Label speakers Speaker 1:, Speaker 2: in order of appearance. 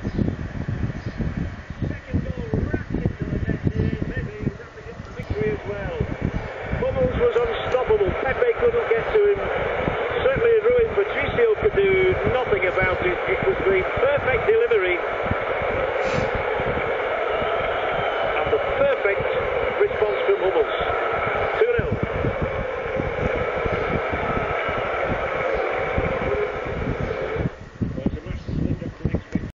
Speaker 1: Second goal wrapped into the net here. Maybe he's up against the victory as well. Hummels was unstoppable. Pepe couldn't get to him. Certainly Rui Patricio could do nothing about it. It was the perfect delivery.